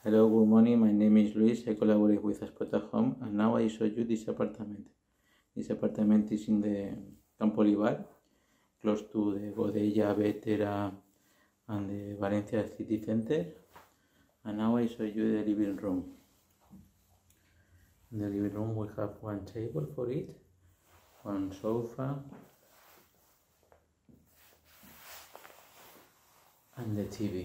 Hello, good morning. My name is Luis. I collaborate with Spota Home, and now I show you this apartment. This apartment is in the Campo Olivar, close to the Godella, Bétera, and the Valencia city center. And now I show you the living room. In the living room we have one table for it, one sofa, and the TV.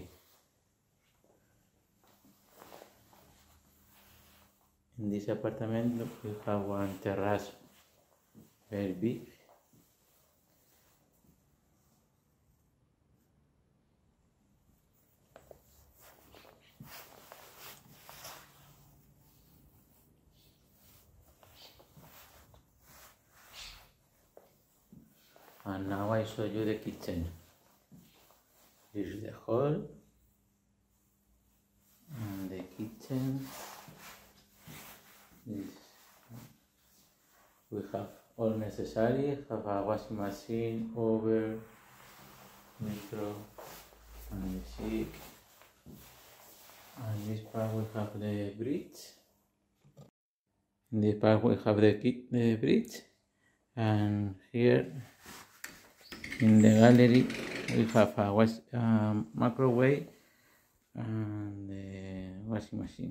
In this apartment we have one terrace, very big. And now I show you the kitchen. This is the hall and the kitchen. We have all necessary. Have a washing machine, oven, micro, and the sink. And this part we have the bridge. In this part we have the bridge, and here in the gallery we have a microwave and the washing machine.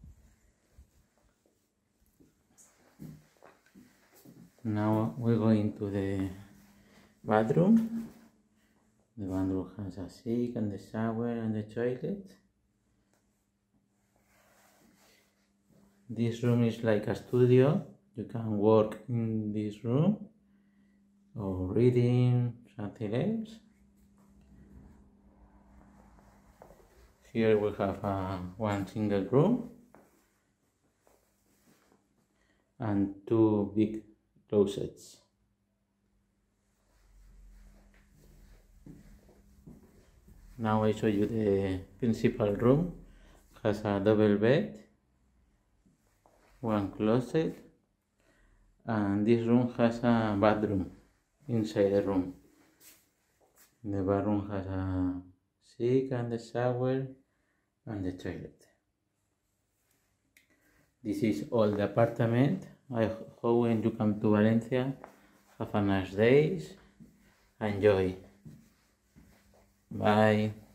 Now we go into the bathroom. The bathroom has a sink and the shower and the toilet. This room is like a studio. You can work in this room or reading something else. Here we have one single room and two big closets. Now I show you the principal room. It has a double bed, one closet, and this room has a bathroom inside the room. The bathroom has a sink and the shower and the toilet. This is all the apartment. I hope when you come to Valencia, have a nice day. Enjoy. Bye.